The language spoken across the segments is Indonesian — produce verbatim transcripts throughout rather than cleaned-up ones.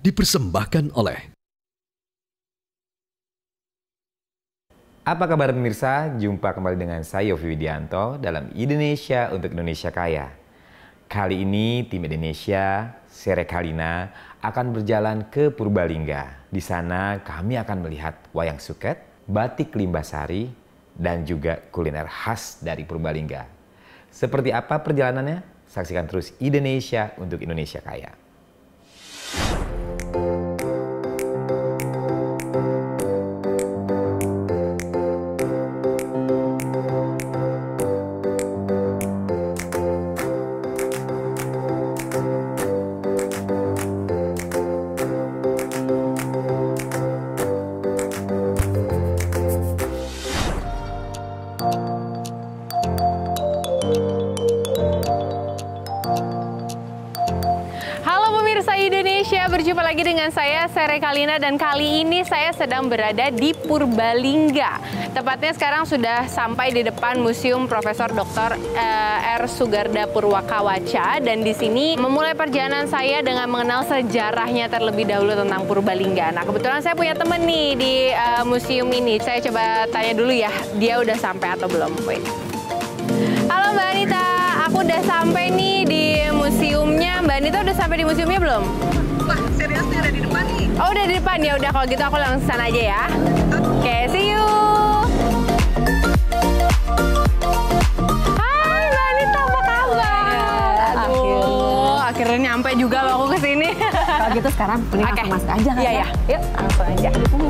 dipersembahkan oleh. Apa kabar pemirsa? Jumpa kembali dengan saya Yofi Widianto dalam Indonesia untuk Indonesia Kaya. Kali ini tim Indonesia, Sere Kalina, akan berjalan ke Purbalingga. Di sana kami akan melihat wayang suket, batik Limbasari, dan juga kuliner khas dari Purbalingga. Seperti apa perjalanannya? Saksikan terus Indonesia untuk Indonesia Kaya. Indonesia, berjumpa lagi dengan saya Sere Kalina, dan kali ini saya sedang berada di Purbalingga. Tepatnya sekarang sudah sampai di depan Museum Profesor Doktor R. Sugarda Purwakawaca, dan di sini memulai perjalanan saya dengan mengenal sejarahnya terlebih dahulu tentang Purbalingga. Nah, kebetulan saya punya temen nih di uh, museum ini. Saya coba tanya dulu ya, dia udah sampai atau belum. Wait. Halo Mbak Anita, aku udah sampai nih di museumnya. Mbak Anita udah sampai di museumnya belum? Wah, serius nih, udah di depan nih. Oh, udah di depan ya. Udah, kalau gitu aku langsung sana aja ya. Oke, okay, see you. Hai Mbak Anita, apa kabar? Aduh, akhirnya nyampe juga loh aku ke sini. Kalau gitu sekarang mending okay. langsung masuk aja kan? Iya, ya. Yuk, langsung aja.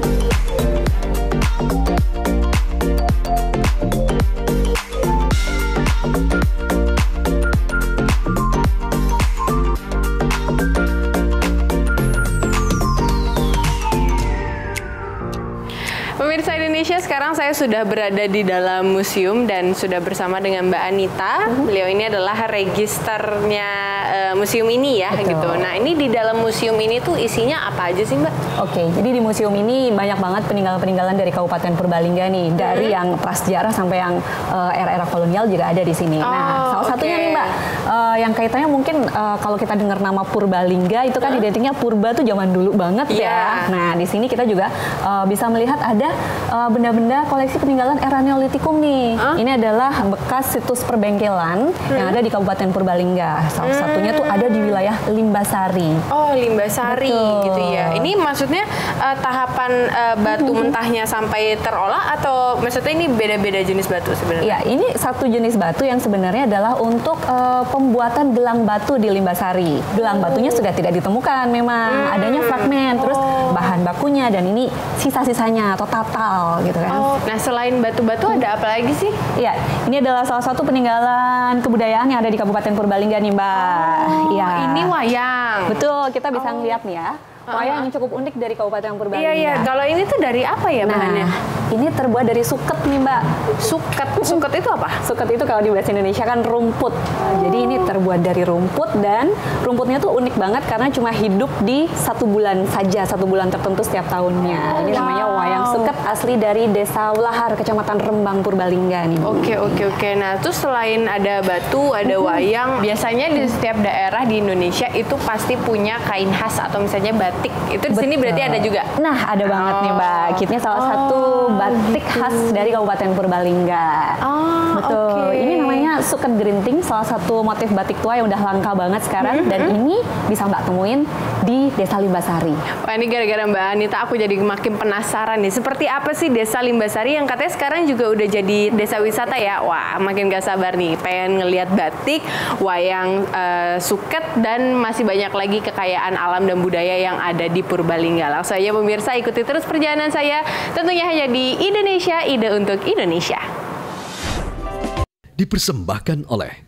Pemirsa Indonesia, sekarang saya sudah berada di dalam museum dan sudah bersama dengan Mbak Anita. Uh-huh. Beliau ini adalah registernya uh, museum ini ya. Betul. Gitu. Nah, ini di dalam museum ini tuh isinya apa aja sih Mbak? Oke, jadi di museum ini banyak banget peninggalan-peninggalan dari Kabupaten Purbalingga nih. Dari hmm. yang prasejarah sampai yang uh, era-era kolonial juga ada di sini. Oh, nah, salah okay. satunya nih Mbak, uh, yang kaitannya mungkin uh, kalau kita dengar nama Purbalingga itu kan huh? identiknya Purba tuh zaman dulu banget yeah. ya. Nah, di sini kita juga uh, bisa melihat ada benda-benda uh, koleksi peninggalan era Neolitikum nih. Huh? Ini adalah bekas situs perbengkelan hmm. yang ada di Kabupaten Purbalingga. Salah hmm. satunya tuh ada di wilayah Limbasari. Oh, Limbasari. Betul. Gitu ya. Ini maksudnya uh, tahapan uh, batu hmm. mentahnya sampai terolah, atau maksudnya ini beda-beda jenis batu sebenarnya? Ya, ini satu jenis batu yang sebenarnya adalah untuk uh, pembuatan gelang batu di Limbasari. Gelang oh. batunya sudah tidak ditemukan memang. Hmm. Adanya fragmen, terus oh. bahan bakunya, dan ini sisa-sisanya atau tatal gitu kan. Oh, nah selain batu-batu ada apa lagi sih? Iya, ini adalah salah satu peninggalan kebudayaan yang ada di Kabupaten Purbalingga nih Mbak. Oh, ya. Ini wayang. Betul, kita bisa oh. ngeliat nih ya. Wayang yang cukup unik dari Kabupaten Purbalingga. Iya, iya. Kalau ini tuh dari apa ya bahannya? Nah, ini terbuat dari suket nih Mbak. Suket? Suket itu apa? Suket itu kalau di bahasa Indonesia kan rumput. Oh. Jadi ini terbuat dari rumput, dan rumputnya tuh unik banget karena cuma hidup di satu bulan saja, satu bulan tertentu setiap tahunnya. Ini wow. namanya wayang suket, asli dari Desa Ulahar, Kecamatan Rembang, Purbalingga nih. Oke, oke, oke. Nah, terus selain ada batu, ada wayang, biasanya di setiap daerah di Indonesia itu pasti punya kain khas atau misalnya batik. Itu di sini berarti ada juga? Nah, ada banget oh. nih Mbak. Kitnya salah oh, satu batik gitu. khas dari Kabupaten Purbalingga. Oh, betul. Okay. Ini namanya suket gerinting, salah satu motif batik tua yang udah langka banget sekarang. Mm-hmm. Dan ini bisa Mbak temuin di Desa Limbasari. Wah, ini gara-gara Mbak Anita aku jadi makin penasaran nih. Seperti apa sih Desa Limbasari yang katanya sekarang juga udah jadi desa wisata ya? Wah, makin gak sabar nih. Pengen ngelihat batik, wayang uh, suket, dan masih banyak lagi kekayaan alam dan budaya yang ada di Purbalingga. Langsung aja pemirsa, ikuti terus perjalanan saya, tentunya hanya di Indonesia, ide untuk Indonesia. Dipersembahkan oleh